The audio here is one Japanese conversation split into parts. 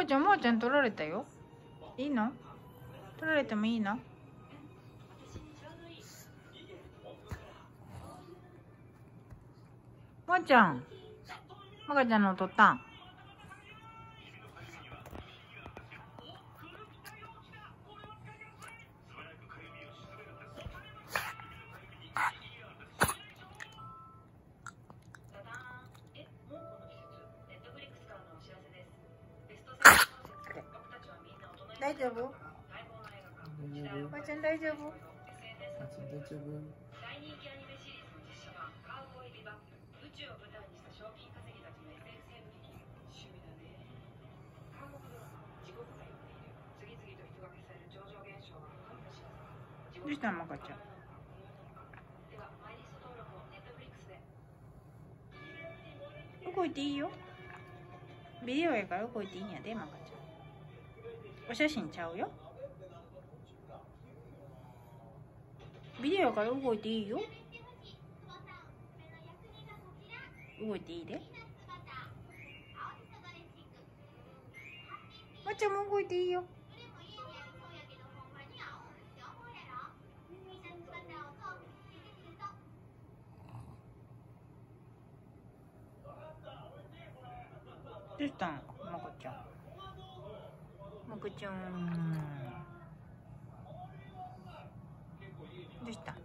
赤ちゃん、まーちゃん取られたよ。いいの？取られてもいいの？まーちゃん、赤ちゃんの取ったん？大丈夫？まーちゃん大丈夫？どうしたの赤ちゃん？動いていいよ。ビデオやから動いていいんやで、赤ちゃん。お写真ちゃうよ。ビデオやから動いていいよ。動いていいで。まっちゃんも動いていいよ。どうしたん、まこちゃん。まこちゃん。どうしたん？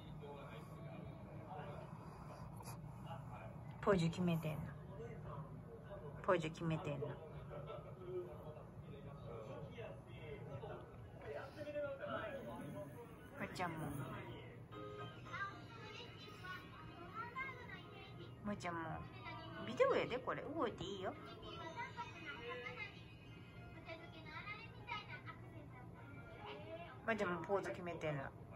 ポーズ決めてんの。ポーズ決めてんの。まっちゃんも。まっちゃんも。ビデオやで、これ。動いていいよ。まっちゃんもポーズ決めてんの。